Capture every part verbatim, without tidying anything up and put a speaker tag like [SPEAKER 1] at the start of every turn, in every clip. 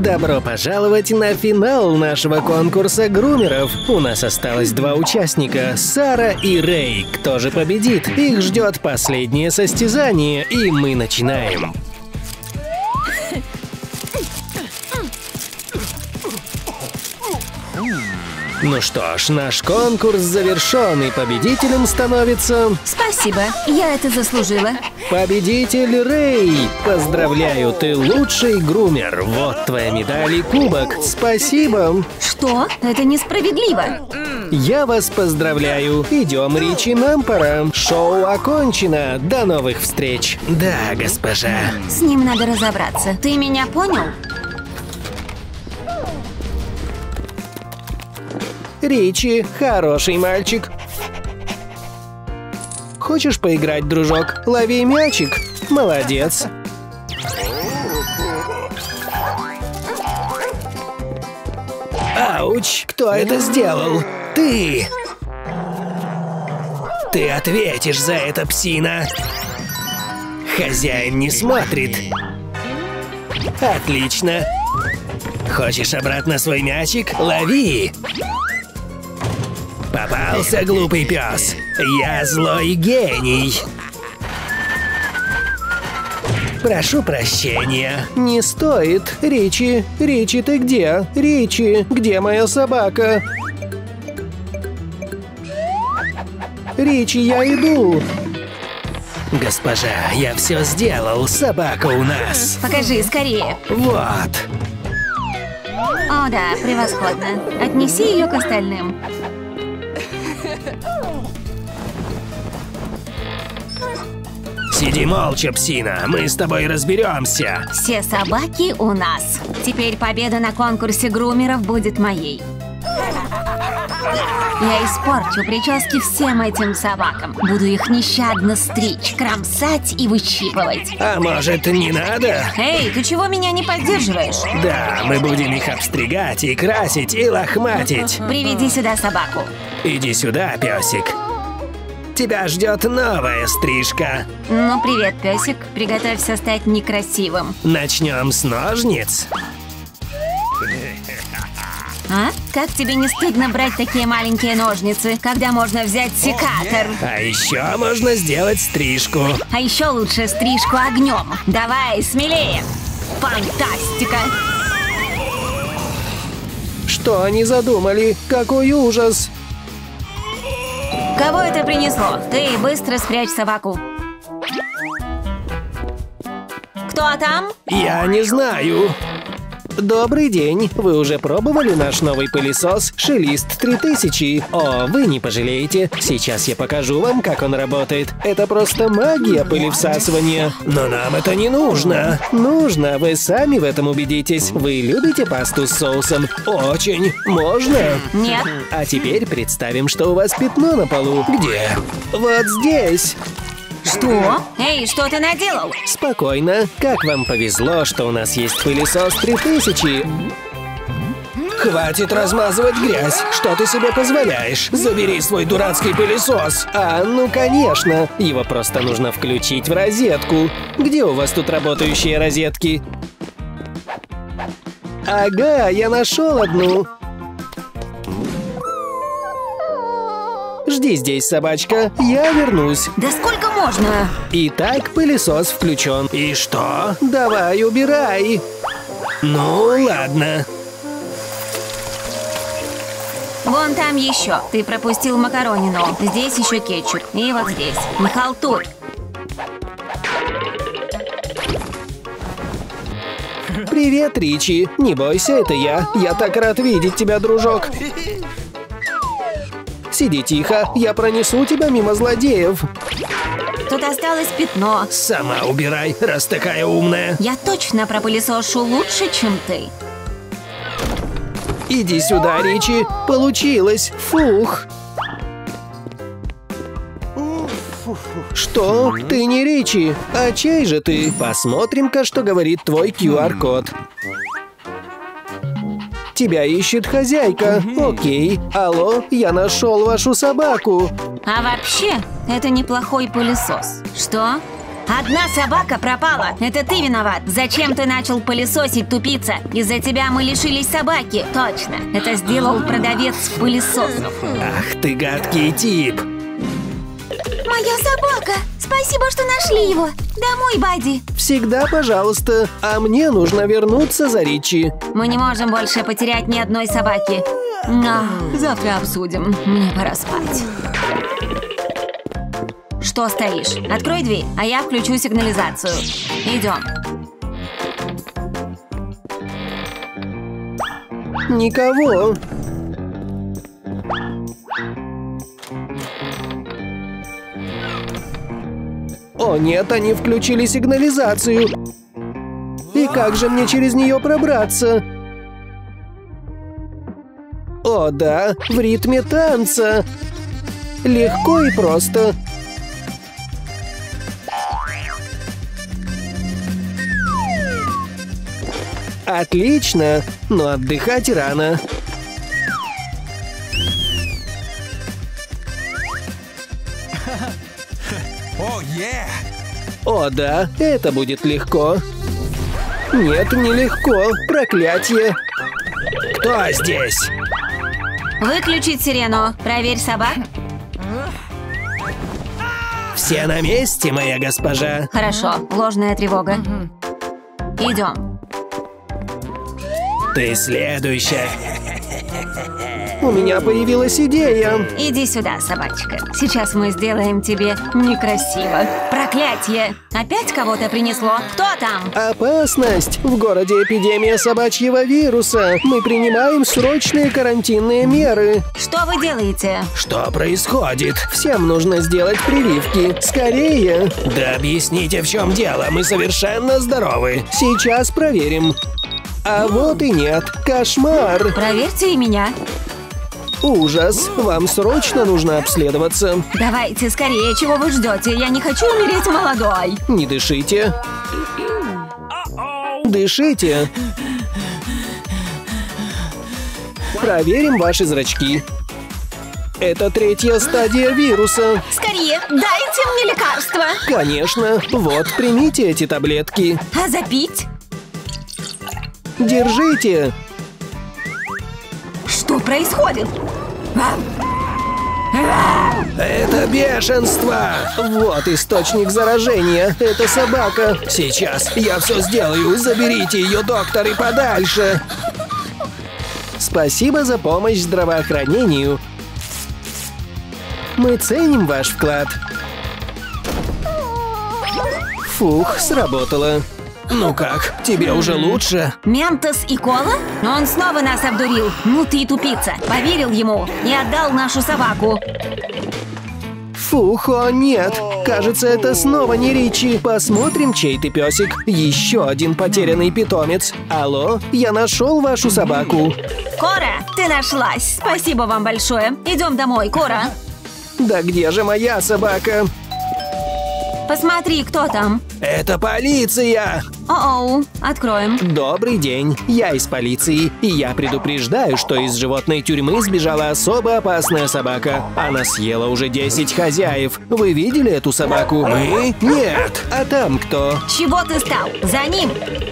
[SPEAKER 1] Добро пожаловать на финал нашего конкурса грумеров. У нас осталось два участника, Сара и Рэй. Кто же победит? Их ждет последнее состязание, и мы начинаем. Ну что ж, наш конкурс завершен, и победителем становится...
[SPEAKER 2] Спасибо, я это заслужила.
[SPEAKER 1] Победитель Рэй! Поздравляю, ты лучший грумер. Вот твоя медаль и кубок. Спасибо.
[SPEAKER 2] Что? Это несправедливо.
[SPEAKER 1] Я вас поздравляю. Идем, Ричи, нам пора. Шоу окончено. До новых встреч. Да, госпожа.
[SPEAKER 2] С ним надо разобраться. Ты меня понял?
[SPEAKER 1] Ричи, хороший мальчик. Хочешь поиграть, дружок? Лови мячик. Молодец. Ауч, кто это сделал? Ты! Ты ответишь за это, псина. Хозяин не смотрит. Отлично. Хочешь обратно свой мячик? Лови! Попался, глупый пес. Я злой гений. Прошу прощения. Не стоит. Ричи, Ричи, ты где? Ричи, где моя собака? Ричи, я иду. Госпожа, я все сделал. Собака у нас.
[SPEAKER 2] Покажи скорее.
[SPEAKER 1] Вот.
[SPEAKER 2] О, да, превосходно. Отнеси ее к остальным.
[SPEAKER 1] Сиди молча, псина, мы с тобой разберемся.
[SPEAKER 2] Все собаки у нас. Теперь победа на конкурсе грумеров будет моей. Я испорчу прически всем этим собакам. Буду их нещадно стричь, кромсать и выщипывать.
[SPEAKER 1] А может, не надо?
[SPEAKER 2] Эй, ты чего меня не поддерживаешь?
[SPEAKER 1] Да, мы будем их обстригать и красить, и лохматить.
[SPEAKER 2] Приведи сюда собаку.
[SPEAKER 1] Иди сюда, песик. Тебя ждет новая стрижка.
[SPEAKER 2] Ну, привет, песик. Приготовься стать некрасивым.
[SPEAKER 1] Начнем с ножниц.
[SPEAKER 2] А? Как тебе не стыдно брать такие маленькие ножницы, когда можно взять секатор?
[SPEAKER 1] А еще можно сделать стрижку.
[SPEAKER 2] А еще лучше стрижку огнем. Давай, смелее. Фантастика!
[SPEAKER 1] Что они задумали? Какой ужас!
[SPEAKER 2] Кого это принесло? Ты быстро спрячь собаку. Кто там?
[SPEAKER 1] Я не знаю. Добрый день. Вы уже пробовали наш новый пылесос Шелист три тысячи? О, вы не пожалеете. Сейчас я покажу вам, как он работает. Это просто магия пылевсасывания. Но нам это не нужно. Нужно. Вы сами в этом убедитесь. Вы любите пасту с соусом? Очень. Можно?
[SPEAKER 2] Нет.
[SPEAKER 1] А теперь представим, что у вас пятно на полу. Где? Вот здесь.
[SPEAKER 2] Что? Эй, что ты наделал?
[SPEAKER 1] Спокойно. Как вам повезло, что у нас есть пылесос три тысячи. Хватит размазывать грязь. Что ты себе позволяешь? Забери свой дурацкий пылесос. А, ну конечно. Его просто нужно включить в розетку. Где у вас тут работающие розетки? Ага, я нашел одну. Жди здесь, собачка. Я вернусь.
[SPEAKER 2] Да сколько можно?
[SPEAKER 1] Итак, пылесос включен. И что? Давай, убирай. Ну, ладно.
[SPEAKER 2] Вон там еще. Ты пропустил макаронину. Здесь еще кетчуп. И вот здесь. Не халтуй.
[SPEAKER 1] Привет, Ричи. Не бойся, это я. Я так рад видеть тебя, дружок. Сиди тихо, я пронесу тебя мимо злодеев.
[SPEAKER 2] Тут осталось пятно.
[SPEAKER 1] Сама убирай, раз такая умная.
[SPEAKER 2] Я точно пропылесошу лучше, чем ты.
[SPEAKER 1] Иди сюда, Ричи. Получилось. Фух. Что? Ты не Ричи. А чей же ты? Посмотрим-ка, что говорит твой ку ар код. Тебя ищет хозяйка. Окей. Алло, я нашел вашу собаку.
[SPEAKER 2] А вообще, это неплохой пылесос. Что? Одна собака пропала. Это ты виноват. Зачем ты начал пылесосить, тупица? Из-за тебя мы лишились собаки. Точно. Это сделал продавец пылесосов.
[SPEAKER 1] Ах ты гадкий тип.
[SPEAKER 2] Моя собака! Спасибо, что нашли его. Домой, Бадди.
[SPEAKER 1] Всегда пожалуйста. А мне нужно вернуться за Ричи.
[SPEAKER 2] Мы не можем больше потерять ни одной собаки. Но завтра обсудим. Мне пора спать. Что стоишь? Открой дверь, а я включу сигнализацию. Идем.
[SPEAKER 1] Никого. О нет, они включили сигнализацию. И как же мне через нее пробраться? О да, в ритме танца. Легко и просто. Отлично, но отдыхать рано.
[SPEAKER 3] Oh, yeah.
[SPEAKER 1] О да, это будет легко. Нет, нелегко. Проклятие. Кто здесь?
[SPEAKER 2] Выключить сирену. Проверь собак.
[SPEAKER 1] Все на месте, моя госпожа.
[SPEAKER 2] Хорошо, ложная тревога. Идем.
[SPEAKER 1] Ты следующая. У меня появилась идея.
[SPEAKER 2] Иди сюда, собачка. Сейчас мы сделаем тебе некрасиво. Проклятие! Опять кого-то принесло? Кто там?
[SPEAKER 1] Опасность! В городе эпидемия собачьего вируса. Мы принимаем срочные карантинные меры.
[SPEAKER 2] Что вы делаете?
[SPEAKER 1] Что происходит? Всем нужно сделать прививки. Скорее! Да объясните, в чем дело. Мы совершенно здоровы. Сейчас проверим. А вот и нет. Кошмар!
[SPEAKER 2] Проверьте и меня.
[SPEAKER 1] Ужас! Вам срочно нужно обследоваться.
[SPEAKER 2] Давайте скорее, чего вы ждете? Я не хочу умереть молодой.
[SPEAKER 1] Не дышите. Дышите. Проверим ваши зрачки. Это третья стадия вируса.
[SPEAKER 2] Скорее, дайте мне лекарство.
[SPEAKER 1] Конечно. Вот, примите эти таблетки.
[SPEAKER 2] А запить?
[SPEAKER 1] Держите.
[SPEAKER 2] Что происходит?
[SPEAKER 1] Это бешенство! Вот источник заражения. Это собака. Сейчас я все сделаю. Заберите ее, доктор, и подальше. Спасибо за помощь здравоохранению. Мы ценим ваш вклад. Фух, сработало. Ну как, тебе уже лучше?
[SPEAKER 2] Ментос и кола? Но он снова нас обдурил. Ну ты и тупица. Поверил ему и отдал нашу собаку.
[SPEAKER 1] Фух, о нет. Кажется, это снова не Ричи. Посмотрим, чей ты песик. Еще один потерянный питомец. Алло, я нашел вашу собаку.
[SPEAKER 2] Кора, ты нашлась. Спасибо вам большое. Идем домой, Кора.
[SPEAKER 1] Да где же моя собака?
[SPEAKER 2] Посмотри, кто там.
[SPEAKER 1] Это полиция!
[SPEAKER 2] О-оу, откроем.
[SPEAKER 1] Добрый день, я из полиции, и я предупреждаю, что из животной тюрьмы сбежала особо опасная собака. Она съела уже десять хозяев. Вы видели эту собаку? Мы? Нет. А там кто?
[SPEAKER 2] Чего ты стал? За ним.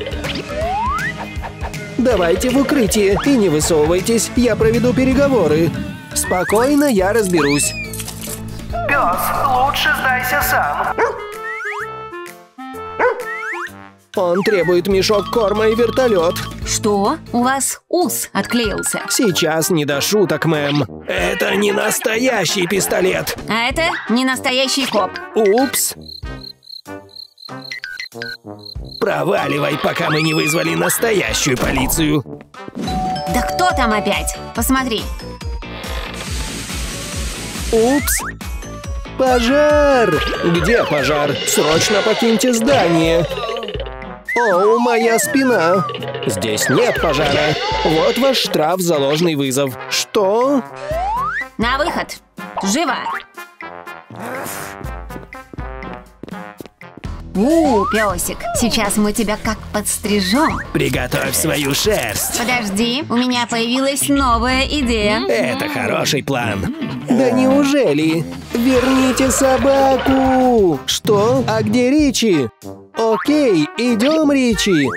[SPEAKER 1] Давайте в укрытие и не высовывайтесь, я проведу переговоры. Спокойно, я разберусь.
[SPEAKER 4] Пес, лучше сдайся сам.
[SPEAKER 1] Он требует мешок корма и вертолет.
[SPEAKER 2] Что? У вас ус отклеился.
[SPEAKER 1] Сейчас не до шуток, мэм. Это не настоящий пистолет.
[SPEAKER 2] А это не настоящий коп.
[SPEAKER 1] Упс. Проваливай, пока мы не вызвали настоящую полицию.
[SPEAKER 2] Да кто там опять? Посмотри.
[SPEAKER 1] Упс. Пожар! Где пожар? Срочно покиньте здание. О, моя спина. Здесь нет пожара. Вот ваш штраф за ложный вызов. Что?
[SPEAKER 2] На выход. Живо. У, песик, сейчас мы тебя как подстрижем.
[SPEAKER 1] Приготовь свою шерсть.
[SPEAKER 2] Подожди, у меня появилась новая идея.
[SPEAKER 1] Это хороший план. Да неужели? Верните собаку! Что? А где Ричи? Окей, идем, Ричи.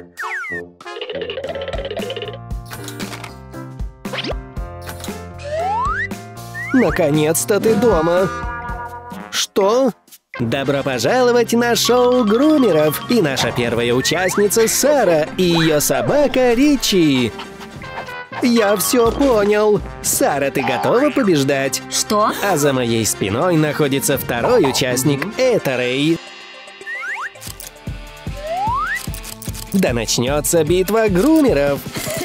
[SPEAKER 1] Наконец-то ты дома. Что? Добро пожаловать на шоу грумеров. И наша первая участница Сара и ее собака Ричи. Я все понял. Сара, ты готова побеждать?
[SPEAKER 2] Что?
[SPEAKER 1] А за моей спиной находится второй участник. Это Рэй. Да начнется битва грумеров.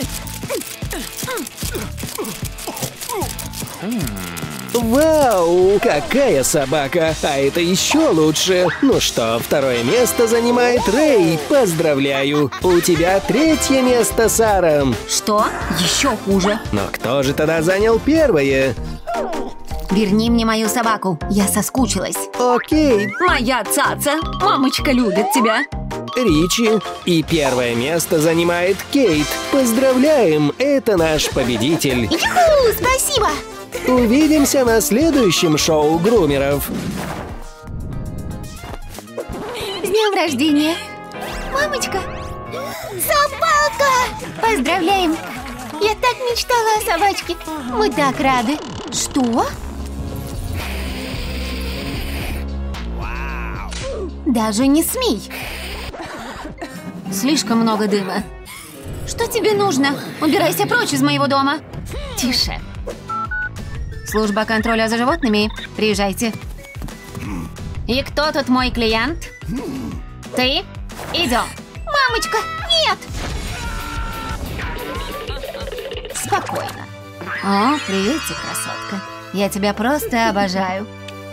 [SPEAKER 1] Вау, какая собака! А это еще лучше. Ну что, второе место занимает Рэй. Поздравляю! У тебя третье место, Сара.
[SPEAKER 2] Что? Еще хуже.
[SPEAKER 1] Но кто же тогда занял первое?
[SPEAKER 2] Верни мне мою собаку, я соскучилась.
[SPEAKER 1] Окей,
[SPEAKER 2] Моя цаца, мамочка любит тебя.
[SPEAKER 1] Ричи. И первое место занимает Кейт. Поздравляем, это наш победитель.
[SPEAKER 2] Юху, спасибо.
[SPEAKER 1] Увидимся на следующем шоу грумеров.
[SPEAKER 2] С днем рождения. Мамочка. Собака! Поздравляем. Я так мечтала о собачке. Мы так рады. Что? Даже не смей. Слишком много дыма. Что тебе нужно? Убирайся прочь из моего дома. Тише. Служба контроля за животными. Приезжайте. И кто тут мой клиент? Ты? Идем. Мамочка, нет! Спокойно. О, приветик, красотка. Я тебя просто обожаю.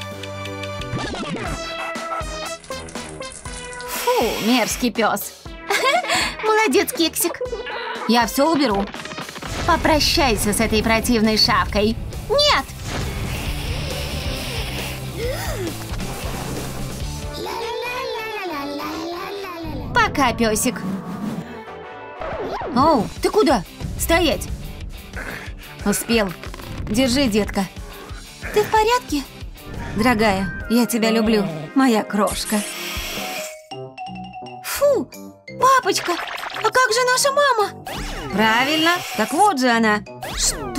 [SPEAKER 2] Фу, мерзкий пес. Молодец, кексик. Я все уберу. Попрощайся с этой противной шавкой. Нет! Пока, песик. Оу, ты куда? Стоять. Успел. Держи, детка. Ты в порядке? Дорогая, я тебя люблю, моя крошка. Фу, папочка, а как же наша мама? Правильно, так вот же она. Что?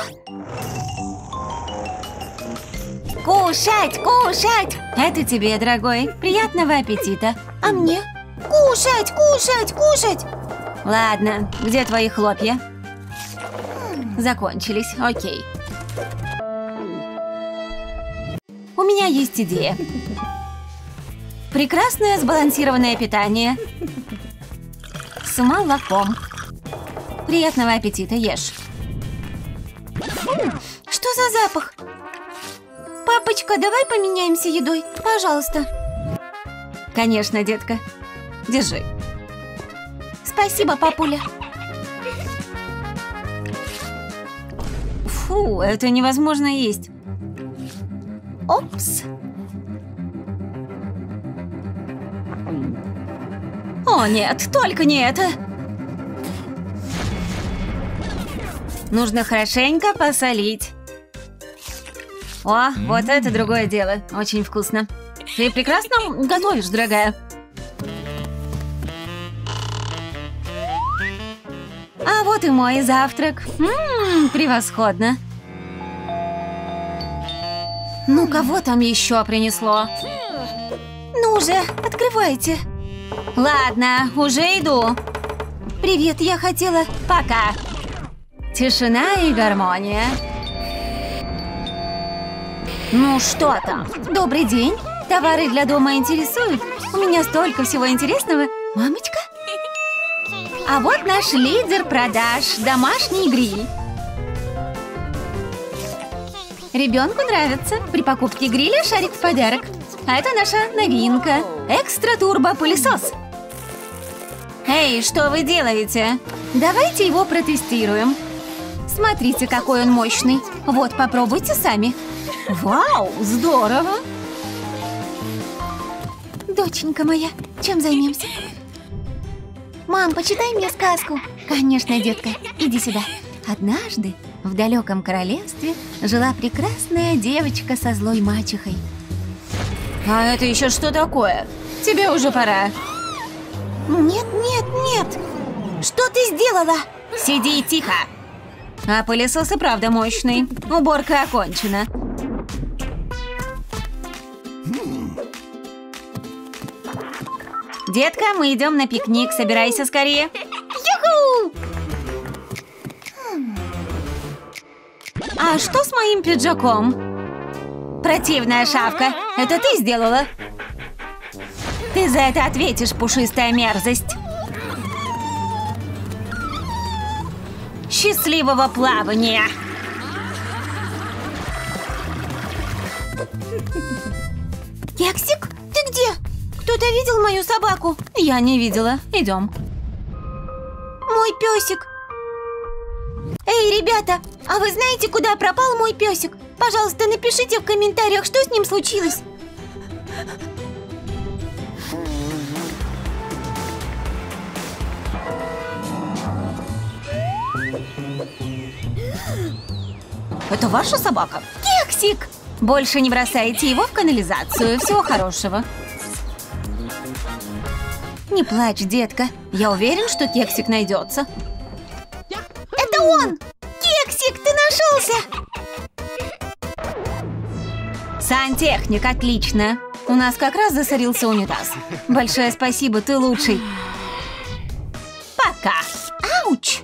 [SPEAKER 2] Кушать, кушать! Это тебе, дорогой. Приятного аппетита. А мне? Кушать, кушать, кушать! Ладно, где твои хлопья? Закончились, окей. У меня есть идея. Прекрасное сбалансированное питание. С молоком. Приятного аппетита, ешь. Что за запах? Папочка, давай поменяемся едой, пожалуйста. Конечно, детка. Держи. Спасибо, папуля. Фу, это невозможно есть. Опс. О, нет, только не это. Нужно хорошенько посолить. О, вот это другое дело. Очень вкусно. Ты прекрасно готовишь, дорогая. А вот и мой завтрак. Ммм, превосходно. Ну, кого там еще принесло? Ну же, открывайте. Ладно, уже иду. Привет, я хотела... Пока. Тишина и гармония. Ну что там? Добрый день. Товары для дома интересуют? У меня столько всего интересного. Мамочка? А вот наш лидер продаж. Домашний гриль. Ребенку нравится. При покупке гриля шарик в подарок. А это наша новинка. Экстра-турбо-пылесос. Эй, что вы делаете? Давайте его протестируем. Смотрите, какой он мощный. Вот, попробуйте сами. Вау, здорово! Доченька моя, чем займемся? Мам, почитай мне сказку. Конечно, детка, иди сюда. Однажды в далеком королевстве жила прекрасная девочка со злой мачехой. А это еще что такое? Тебе уже пора. Нет, нет, нет. Что ты сделала? Сиди тихо. А пылесос и правда мощный. Уборка окончена. Детка, мы идем на пикник. Собирайся скорее. Юху! А что с моим пиджаком? Противная шавка. Это ты сделала? Ты за это ответишь, пушистая мерзость. Счастливого плавания! Кексик, ты где? Кто-то видел мою собаку? Я не видела. Идем. Мой песик. Эй, ребята, а вы знаете, куда пропал мой песик? Пожалуйста, напишите в комментариях, что с ним случилось. Это ваша собака? Кексик! Больше не бросайте его в канализацию. Всего хорошего. Не плачь, детка. Я уверен, что Кексик найдется. Это он! Кексик, ты нашелся! Сантехник, отлично. У нас как раз засорился унитаз. Большое спасибо, ты лучший. Пока. Ауч!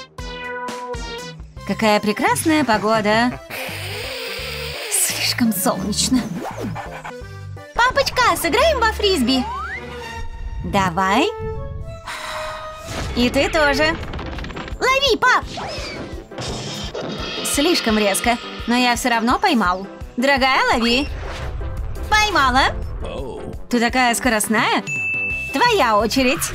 [SPEAKER 2] Какая прекрасная погода. Слишком солнечно. Папочка, сыграем во фрисби? Давай. И ты тоже. Лови, пап! Слишком резко, но я все равно поймал. Дорогая, лови. Поймала. Ты такая скоростная. Твоя очередь.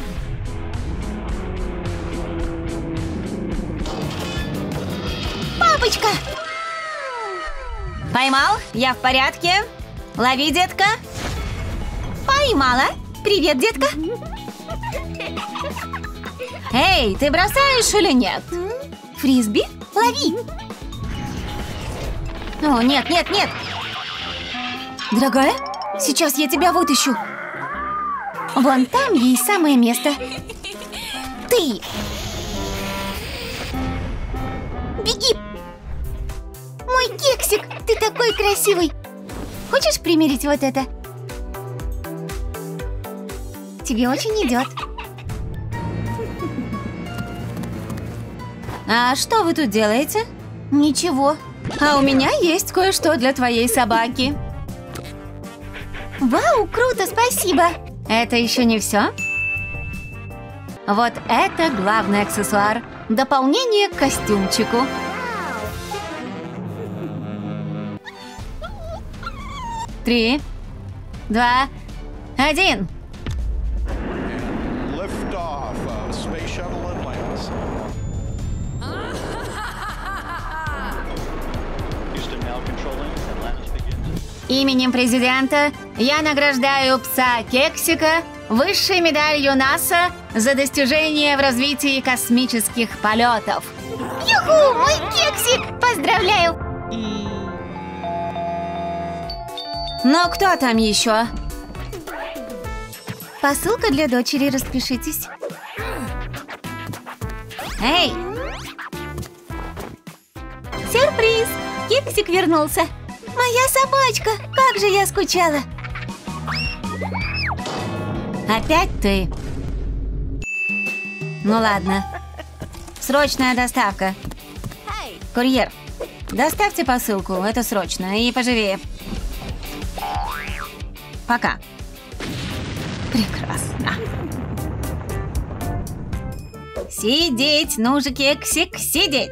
[SPEAKER 2] Папочка! Поймал? Я в порядке. Лови, детка. Поймала. Привет, детка. Эй, ты бросаешь или нет? Фрисби? Лови. О, нет, нет, нет. Дорогая, сейчас я тебя вытащу. Вон там ей самое место. Ты. Беги. Мой кексик, ты такой красивый. Хочешь примерить вот это? Тебе очень идет. А что вы тут делаете? Ничего. А у меня есть кое-что для твоей собаки. Вау, круто, спасибо. Это еще не все? Вот это главный аксессуар. Дополнение к костюмчику. Три, два, один. Именем президента я награждаю пса Кексика высшей медалью НАСА за достижение в развитии космических полетов. Юху, мой Кексик! Поздравляю! Ну, кто там еще? Посылка для дочери, распишитесь. Эй! Сюрприз! Кексик вернулся. Моя собачка! Как же я скучала! Опять ты? Ну ладно. Срочная доставка. Курьер, доставьте посылку, это срочно, и поживее. Пока. Прекрасно. Сидеть, ну же, Кексик, сидеть.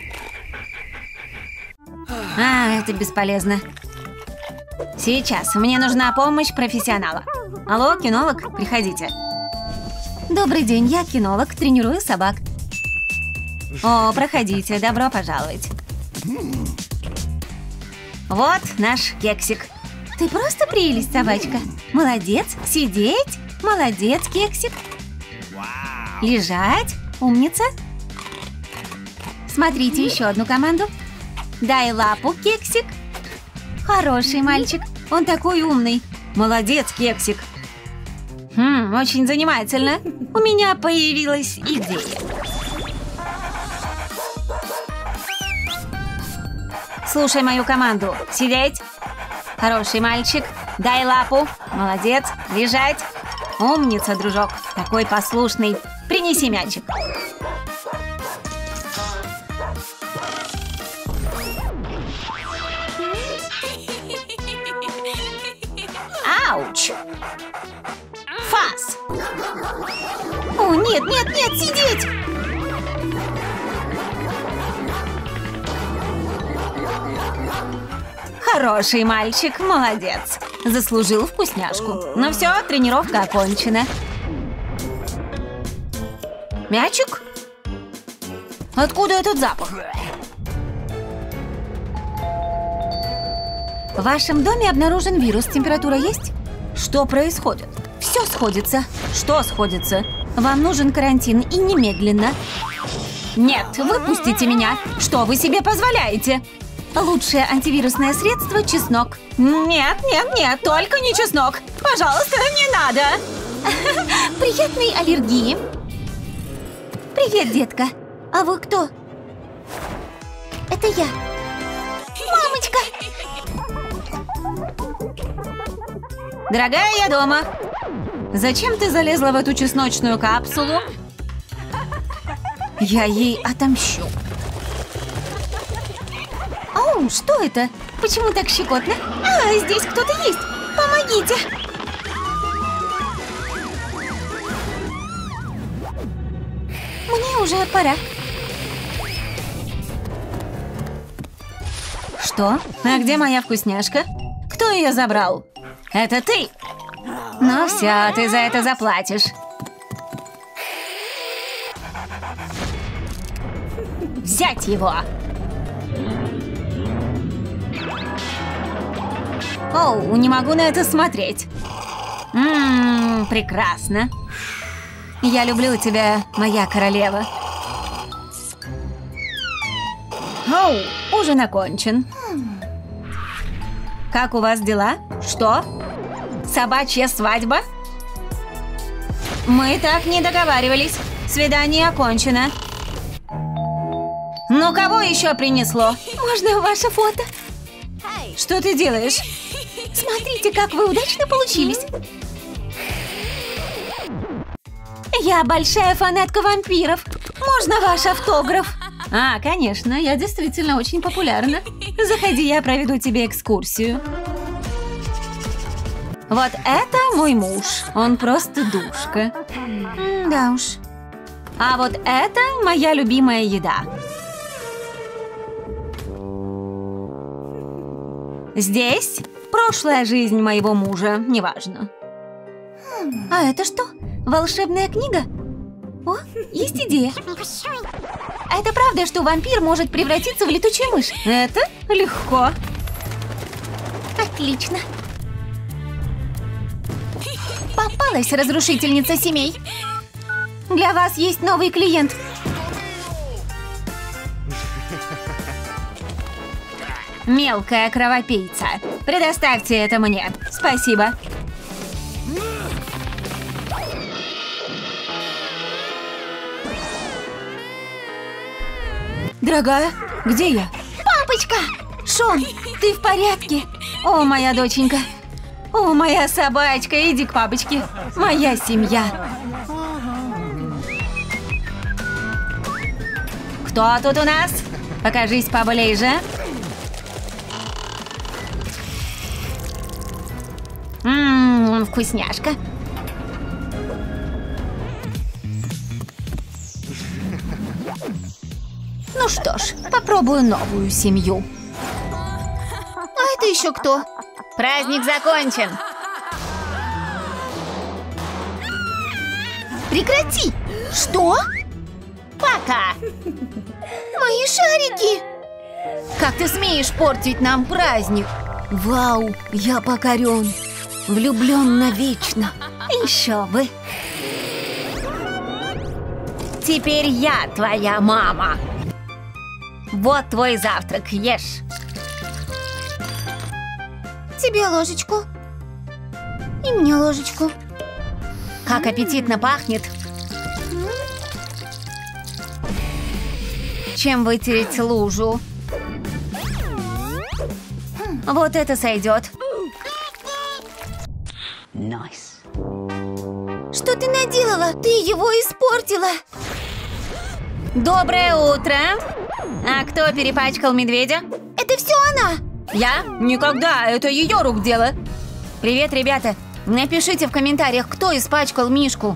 [SPEAKER 2] А, это бесполезно. Сейчас, мне нужна помощь профессионала. Алло, кинолог, приходите. Добрый день, я кинолог, тренирую собак. О, проходите, добро пожаловать. Вот наш Кексик. Ты просто прелесть, собачка. Молодец. Сидеть. Молодец, кексик. Лежать. Умница. Смотрите еще одну команду. Дай лапу, кексик. Хороший мальчик. Он такой умный. Молодец, кексик. Хм, очень занимательно. У меня появилась идея. Слушай мою команду. Сидеть. Хороший мальчик. Дай лапу. Молодец. Лежать. Умница, дружок. Такой послушный. Принеси мячик. Ауч. Фас. О, нет, нет, нет, сидеть. Хороший мальчик, молодец. Заслужил вкусняшку. Ну все, тренировка окончена. Мячик? Откуда этот запах? В вашем доме обнаружен вирус. Температура есть? Что происходит? Все сходится. Что сходится? Вам нужен карантин и немедленно. Нет, выпустите меня. Что вы себе позволяете? Лучшее антивирусное средство – чеснок. Нет, нет, нет, только не чеснок. Пожалуйста, не надо. Приятной аллергии. Привет, детка. А вы кто? Это я. Мамочка. Дорогая, я дома. Зачем ты залезла в эту чесночную капсулу? Я ей отомщу. Оу, что это? Почему так щекотно? А, здесь кто-то есть. Помогите. Мне уже пора. Что? А где моя вкусняшка? Кто ее забрал? Это ты. Ну все, ты за это заплатишь. Взять его. Оу, не могу на это смотреть. Ммм, прекрасно. Я люблю тебя, моя королева. Оу, ужин окончен. Как у вас дела? Что? Собачья свадьба? Мы так не договаривались. Свидание окончено. Ну, кого еще принесло? Можно ваше фото? Что ты делаешь? Смотрите, как вы удачно получились. Я большая фанатка вампиров. Можно ваш автограф? А, конечно, я действительно очень популярна. Заходи, я проведу тебе экскурсию. Вот это мой муж. Он просто душка. М, да уж. А вот это моя любимая еда. Здесь прошлая жизнь моего мужа, неважно. А это что? Волшебная книга? О, есть идея. А это правда, что вампир может превратиться в летучую мышь? Это легко. Отлично. Попалась разрушительница семей. Для вас есть новый клиент. Мелкая кровопийца. Предоставьте это мне. Спасибо. Дорогая, где я? Папочка! Шон, ты в порядке? О, моя доченька. О, моя собачка, иди к папочке. Моя семья. Кто тут у нас? Покажись поближе. Ммм, вкусняшка. Ну что ж, попробую новую семью. А это еще кто? Праздник закончен. Прекрати! Что? Пока! Мои шарики! Как ты смеешь портить нам праздник? Вау, я покорен. Влюблен навечно. Еще бы. Теперь я твоя мама. Вот твой завтрак, ешь. Тебе ложечку. И мне ложечку. Как аппетитно пахнет. Чем вытереть лужу? Вот это сойдет.
[SPEAKER 5] Nice.
[SPEAKER 2] Что ты наделала? Ты его испортила. Доброе утро. А кто перепачкал медведя? Это все она. Я? Никогда. Это ее рук дело. Привет, ребята. Напишите в комментариях, кто испачкал Мишку.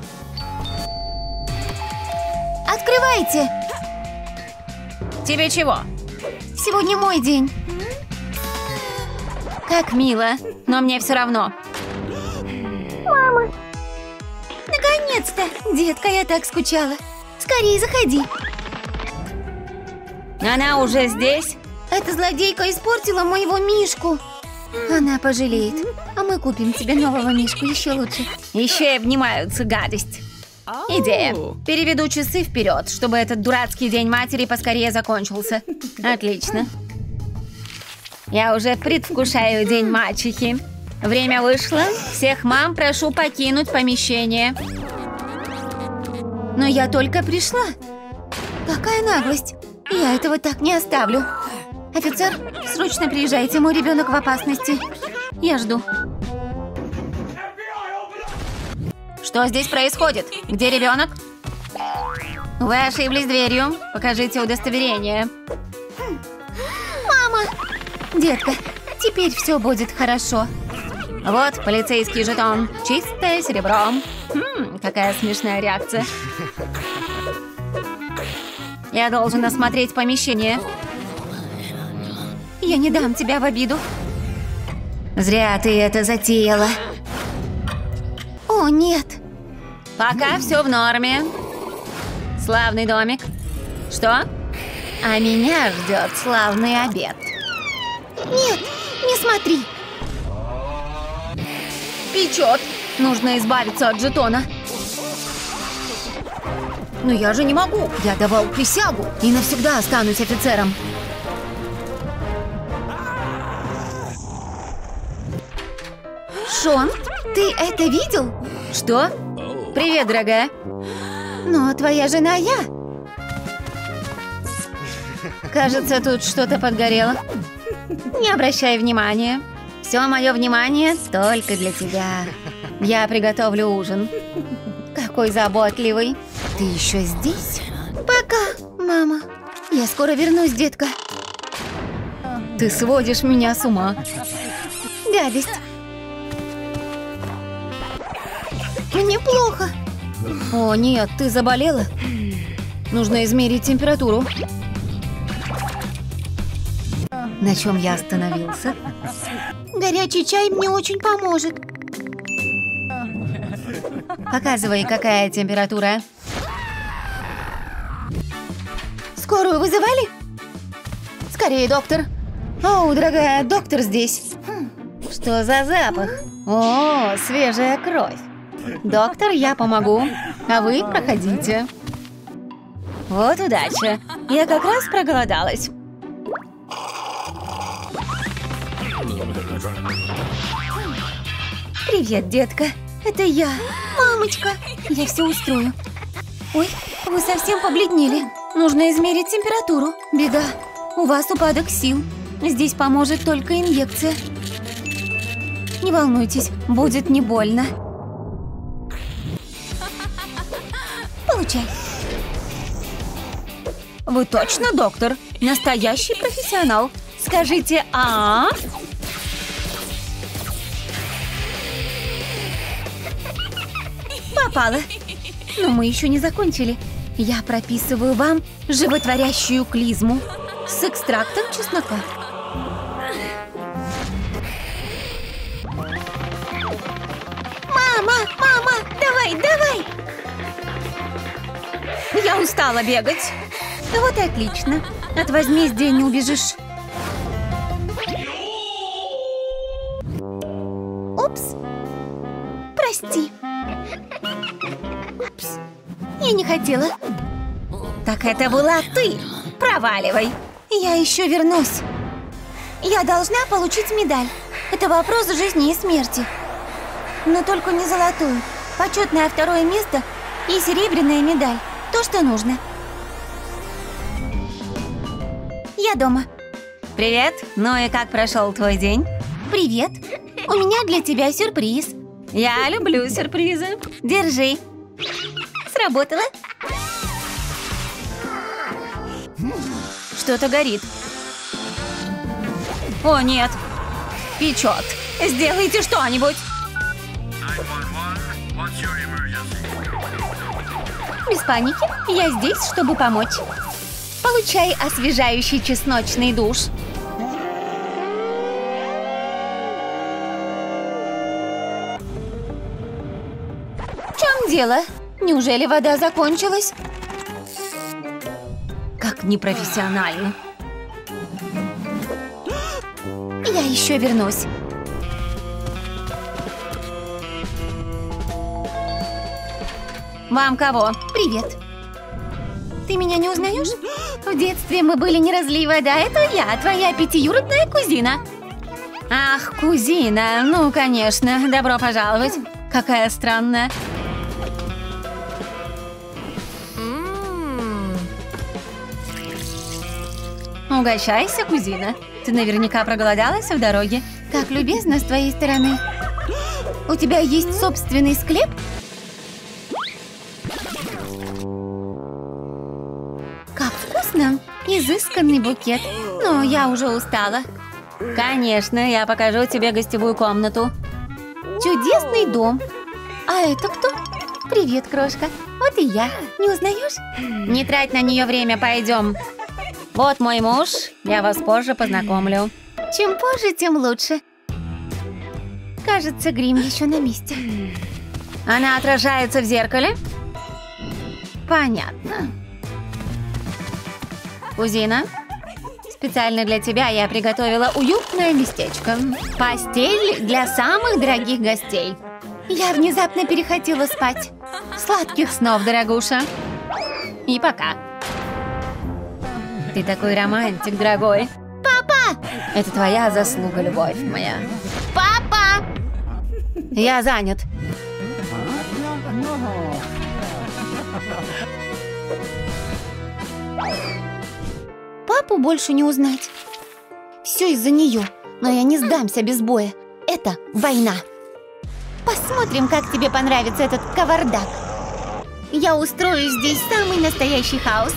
[SPEAKER 2] Открывайте. Тебе чего? Сегодня мой день. Как мило, но мне все равно. Мама. Наконец-то! Детка, я так скучала. Скорее заходи. Она уже здесь? Эта злодейка испортила моего Мишку. Она пожалеет. А мы купим тебе нового Мишку еще лучше. Еще и обнимаются, гадость. Идея. Переведу часы вперед, чтобы этот дурацкий день матери поскорее закончился. Отлично. Я уже предвкушаю день мачехи. Время вышло. Всех мам прошу покинуть помещение. Но я только пришла. Какая наглость. Я этого так не оставлю. Офицер, срочно приезжайте, мой ребенок в опасности. Я жду. Что здесь происходит? Где ребенок? Вы ошиблись дверью. Покажите удостоверение. Мама! Детка, теперь все будет хорошо. Вот полицейский жетон. Чистое серебро. Хм, какая смешная реакция. Я должен осмотреть помещение. Я не дам тебя в обиду. Зря ты это затеяла. О, нет. Пока все в норме. Славный домик. Что? А меня ждет славный обед. Нет, не смотри. Печет. Нужно избавиться от жетона. Но я же не могу. Я давал присягу и навсегда останусь офицером. Шон, ты это видел? Что? Привет, дорогая. Но твоя жена я. Кажется, тут что-то подгорело. Не обращай внимания. Все мое внимание только для тебя. Я приготовлю ужин. Какой заботливый. Ты еще здесь? Пока, мама. Я скоро вернусь, детка. Ты сводишь меня с ума. Гадость. Мне плохо. О, нет, ты заболела? Нужно измерить температуру. На чем я остановился? Горячий чай мне очень поможет. Показывай, какая температура. Скорую вызывали? Скорее, доктор. О, дорогая, доктор здесь. Что за запах? О, свежая кровь. Доктор, я помогу. А вы проходите. Вот удача. Я как раз проголодалась. Привет, детка. Это я. Мамочка. Я все устрою. Ой, вы совсем побледнели. Нужно измерить температуру. Беда. У вас упадок сил. Здесь поможет только инъекция. Не волнуйтесь, будет не больно. Получай. Вы точно доктор? Настоящий профессионал. Скажите «а». Попало. Но мы еще не закончили. Я прописываю вам животворящую клизму с экстрактом чеснока. Мама, мама, давай, давай. Я устала бегать. Вот и отлично. От возмездия не убежишь. Я не хотела. Так это была ты. Проваливай. Я еще вернусь. Я должна получить медаль. Это вопрос жизни и смерти. Но только не золотую. Почетное второе место и серебряная медаль. То, что нужно. Я дома. Привет. Ну и как прошел твой день? Привет. У меня для тебя сюрприз. Я люблю сюрпризы. Держи. Сработало. Что-то горит. О, нет. Печет. Сделайте что-нибудь. Без паники. Я здесь, чтобы помочь. Получай освежающий чесночный душ. В чем дело? Неужели вода закончилась? Как непрофессионально. Я еще вернусь. Вам кого? Привет. Ты меня не узнаешь? В детстве мы были не разлей вода. Это я, твоя пятиюродная кузина. Ах, кузина. Ну, конечно. Добро пожаловать. Какая странная. Угощайся, кузина. Ты наверняка проголодалась в дороге. Как любезно с твоей стороны. У тебя есть собственный склеп? Как вкусно! Изысканный букет. Но я уже устала. Конечно, я покажу тебе гостевую комнату. Чудесный дом. А это кто? Привет, крошка. Вот и я. Не узнаешь? Не трать на нее время, пойдем. Вот мой муж. Я вас позже познакомлю. Чем позже, тем лучше. Кажется, грим еще на месте. Она отражается в зеркале? Понятно. Кузина, специально для тебя я приготовила уютное местечко. Постель для самых дорогих гостей. Я внезапно перехотела спать. Сладких снов, дорогуша. И пока. Ты такой романтик, дорогой. Папа! Это твоя заслуга, любовь моя. Папа! Я занят. Папу больше не узнать. Все из-за нее. Но я не сдамся без боя. Это война. Посмотрим, как тебе понравится этот кавардак. Я устрою здесь самый настоящий хаос.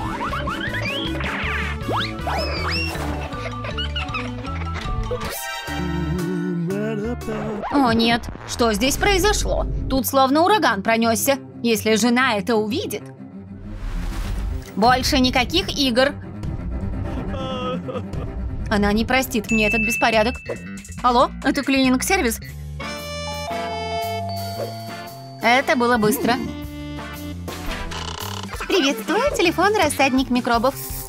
[SPEAKER 2] О, нет. Что здесь произошло? Тут словно ураган пронесся. Если жена это увидит. Больше никаких игр. Она не простит мне этот беспорядок. Алло, это клининг-сервис? Это было быстро. Приветствую, телефон «Рассадник микробов».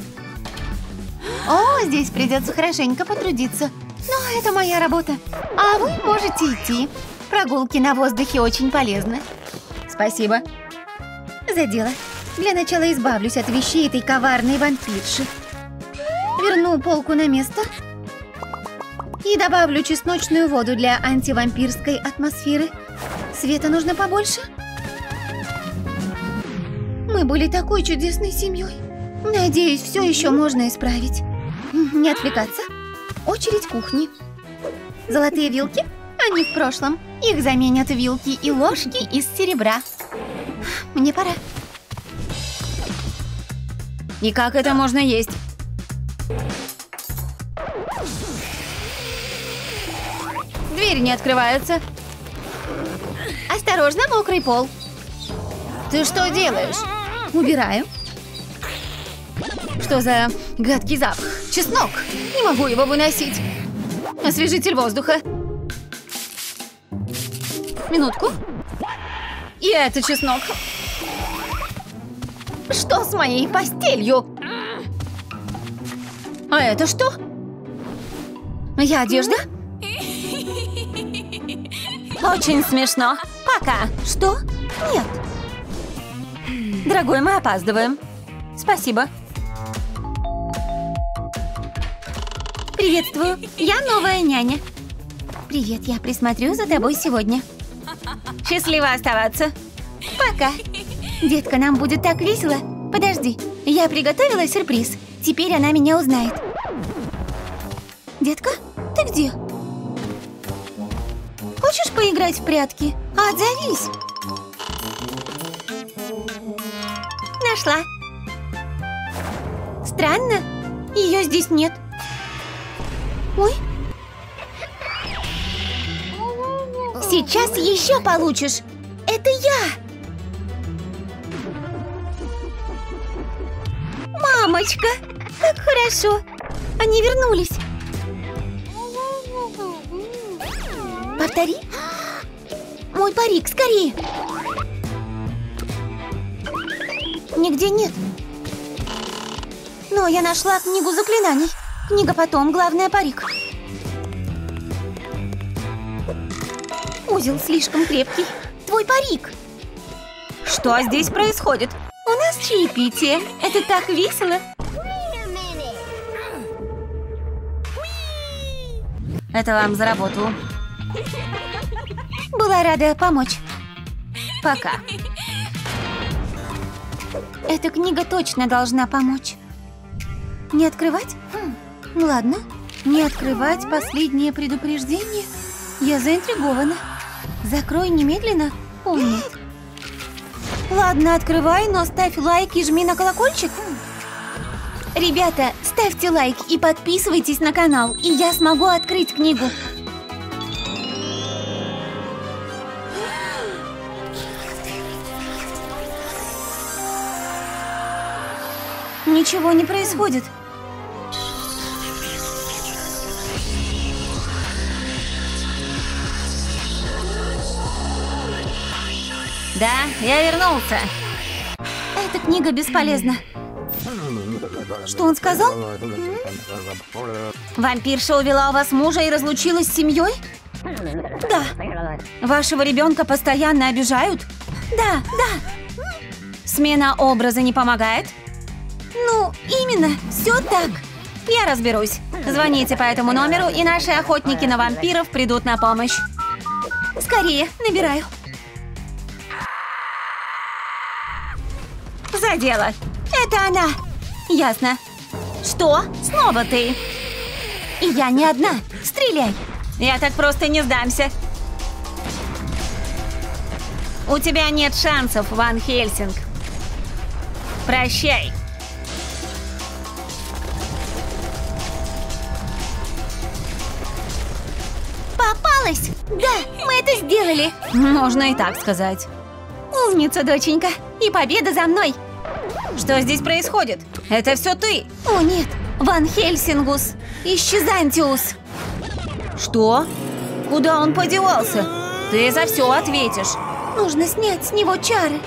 [SPEAKER 2] О, здесь придется хорошенько потрудиться. Но это моя работа. А вы можете идти. Прогулки на воздухе очень полезны. Спасибо. За дело. Для начала избавлюсь от вещей этой коварной вампирши. Верну полку на место. И добавлю чесночную воду для антивампирской атмосферы. Света нужно побольше. Мы были такой чудесной семьей. Надеюсь, все еще можно исправить. Не отвлекаться. Очередь кухни. Золотые вилки? Они в прошлом. Их заменят вилки и ложки из серебра. Мне пора. И как это можно есть? Дверь не открывается. Осторожно, мокрый пол. Ты что делаешь? Убираю. Что за гадкий запах? Чеснок. Не могу его выносить. Освежитель воздуха. Минутку. И это чеснок. Что с моей постелью? А это что? Моя одежда? Очень смешно. Пока. Что? Нет. Дорогой, мы опаздываем. Спасибо. Приветствую, я новая няня. Привет, я присмотрю за тобой сегодня. Счастливо оставаться. Пока. Детка, нам будет так весело. Подожди, я приготовила сюрприз. Теперь она меня узнает. Детка, ты где? Хочешь поиграть в прятки? Отзовись. Нашла. Странно, ее здесь нет. Ой. Сейчас еще получишь. Это я. Мамочка, как хорошо. Они вернулись. Повтори. Мой парик, скорее. Нигде нет. Но я нашла книгу заклинаний. Книга потом, главное, парик. Узел слишком крепкий. Твой парик. Что здесь происходит? У нас чаепитие. Это так весело. Это вам за работу. Была рада помочь. Пока. Эта книга точно должна помочь. Не открывать? Хм. Ладно. Не открывать последнее предупреждение. Я заинтригована. Закрой немедленно. О, нет. Ладно, открывай, но ставь лайк и жми на колокольчик. Ребята, ставьте лайк и подписывайтесь на канал, и я смогу открыть книгу. Ничего не происходит. Да, я вернулся. Эта книга бесполезна. Что он сказал? Вампирша увела у вас мужа и разлучилась с семьей? Да. Вашего ребенка постоянно обижают? Да, да. Смена образа не помогает? Ну, именно, все так. Я разберусь. Звоните по этому номеру, и наши охотники на вампиров придут на помощь. Скорее, набираю. За дело. Это она. Ясно. Что? Снова ты? И я не одна. Стреляй. Я так просто не сдамся. У тебя нет шансов, Ван Хельсинг. Прощай. Попалась? Да, мы это сделали. Можно и так сказать. Умница, доченька. И победа за мной. Что здесь происходит? Это все ты. О, нет. Ван Хельсингус. Исчезантиус. Что? Куда он подевался? Ты за все ответишь. Нужно снять с него чары.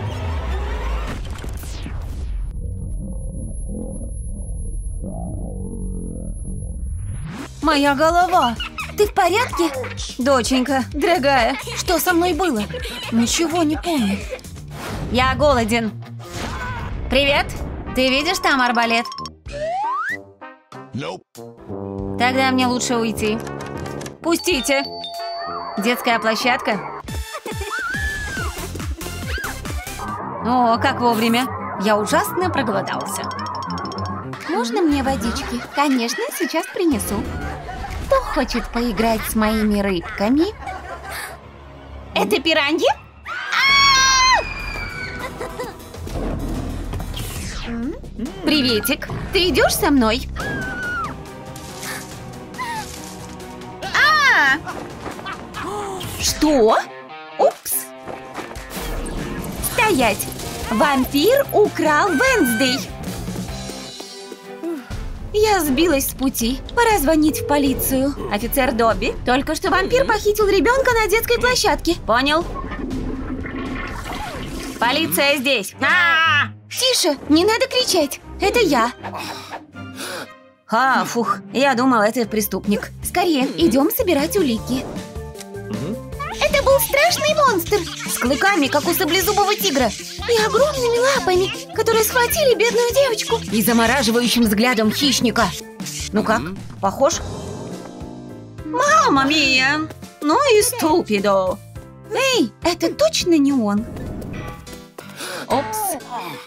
[SPEAKER 2] Моя голова. Ты в порядке? Доченька, дорогая, что со мной было? Ничего не помню. Я голоден. Привет. Ты видишь там арбалет?
[SPEAKER 3] Nope.
[SPEAKER 2] Тогда мне лучше уйти. Пустите. Детская площадка. О, как вовремя. Я ужасно проголодался. Можно мне водички? Конечно, сейчас принесу. Кто хочет поиграть с моими рыбками? Это пираньи? Приветик. Ты идешь со мной? А! Что? Упс. Стоять. Вампир украл Вэнсдей. Я сбилась с пути. Пора звонить в полицию. Офицер Добби, только что вампир похитил ребенка на детской площадке. Понял? Полиция здесь. А-а-а! Тише, не надо кричать. Это я. А, фух, я думал, это преступник. Скорее, идем собирать улики. Это был страшный монстр. клыками, как у саблезубого тигра. И огромными лапами, которые схватили бедную девочку. И замораживающим взглядом хищника. Ну как, похож? Мама мия! Ну и ступидо! Эй, это точно не он? Опс.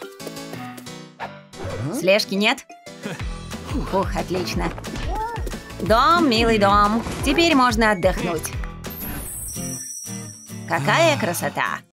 [SPEAKER 2] Слежки нет? Ух, отлично. Дом, милый дом. Теперь можно отдохнуть. Какая красота!